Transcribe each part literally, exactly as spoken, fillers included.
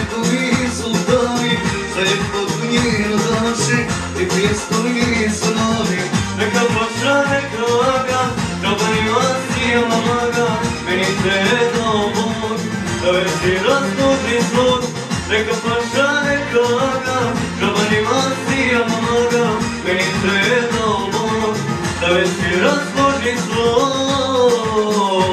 njegovi sultani, za ljepotu njenu daše i prijestolni slani. Neka paša, neka laga, čobanima sijama maga, meni trebao Bog, da već si razloži zlog. Neka paša, neka laga, čobanima sijama maga, meni trebao Bog, da već si razloži zlog.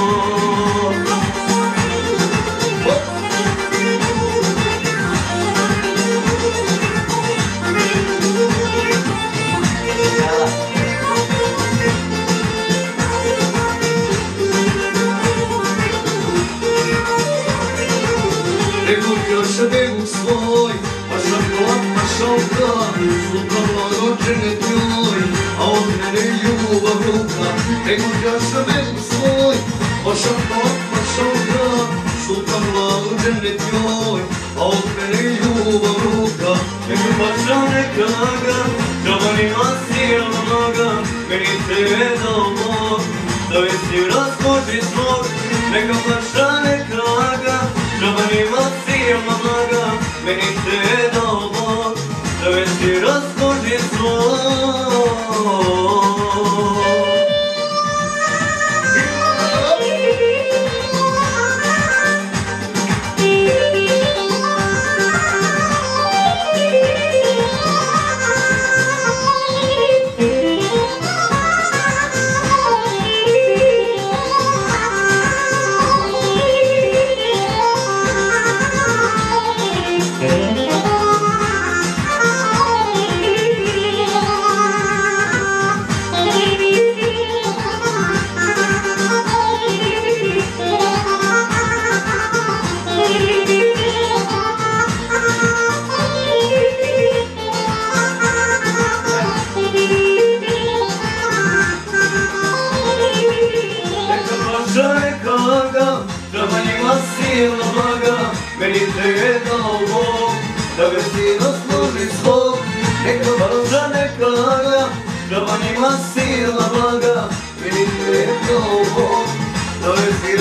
Još bebu svoj, pa šakola, pa šalka, sultana rođene njoj, a od mene ljubav ruka. Nego još bebu svoj, pa šakola, pa šalka, sultana rođene njoj, a od mene ljubav ruka. Neka paša, neka laga, čobanima sijama maga, meni trebao Bog, da već si razloži zlog. Neka paša, neka laga, čobanima sijama maga, meni trebao Bog, da već si razloži zlog. Čobanima sijama maga, meni trebao Bog, da već si razloži zlog. Neka paša, neka laga, čobanima sijama maga, meni trebao Bog, da već si